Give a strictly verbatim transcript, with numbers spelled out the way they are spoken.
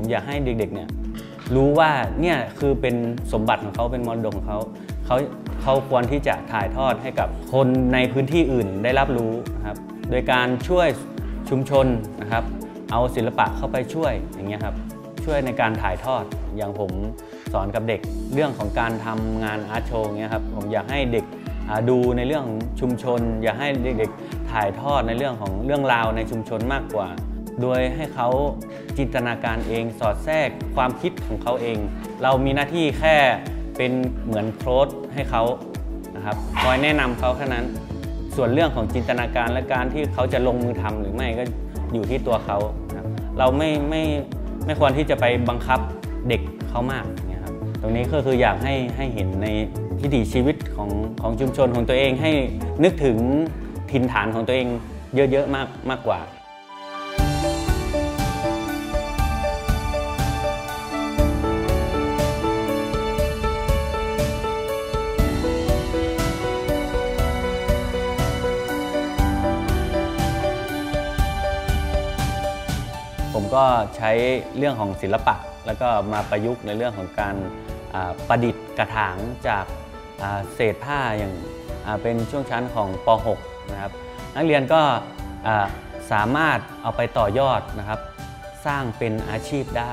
อยากให้เด็กๆเนี่ยรู้ว่าเนี่ยคือเป็นสมบัติของเขาเป็นมรดกของเขาเขาเขาควรที่จะถ่ายทอดให้กับคนในพื้นที่อื่นได้รับรู้นะครับโดยการช่วยชุมชนนะครับเอาศิลปะเข้าไปช่วยอย่างเงี้ยครับช่วยในการถ่ายทอดอย่างผมสอนกับเด็กเรื่องของการทำงานอาร์ตโชว์เงี้ยครับผมอยากให้เด็กดูในเรื่องของชุมชนอยากให้เด็กๆถ่ายทอดในเรื่องของเรื่องราวในชุมชนมากกว่าโดยให้เขาจินตนาการเองสอดแทรกความคิดของเขาเองเรามีหน้าที่แค่เป็นเหมือนโค้ชให้เขานะครับคอยแนะนำเขาแค่นั้นส่วนเรื่องของจินตนาการและการที่เขาจะลงมือทำหรือไม่ก็อยู่ที่ตัวเขาครับเราไม่ไม่ไม่ควรที่จะไปบังคับเด็กเขามากเนี่ยครับตรงนี้ก็คืออยากให้ให้เห็นในวิถีชีวิตของของชุมชนของตัวเองให้นึกถึงถิ่นฐานของตัวเองเยอะๆมากมากกว่าผมก็ใช้เรื่องของศิลปะแล้วก็มาประยุกต์ในเรื่องของการประดิษฐ์กระถางจากเศษผ้าอย่างเป็นช่วงชั้นของป หก นะครับนักเรียนก็สามารถเอาไปต่อยอดนะครับสร้างเป็นอาชีพได้